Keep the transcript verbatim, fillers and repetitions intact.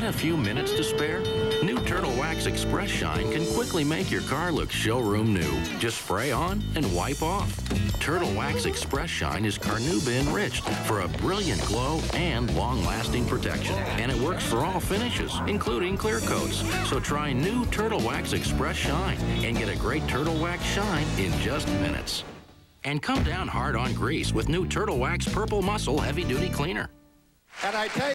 a few minutes to spare? New Turtle Wax Express Shine can quickly make your car look showroom new. Just spray on and wipe off. Turtle Wax Express Shine is carnauba enriched for a brilliant glow and long-lasting protection. And it works for all finishes, including clear coats. So try new Turtle Wax Express Shine and get a great Turtle Wax shine in just minutes. And come down hard on grease with new Turtle Wax Purple Muscle Heavy Duty Cleaner. And I tell you,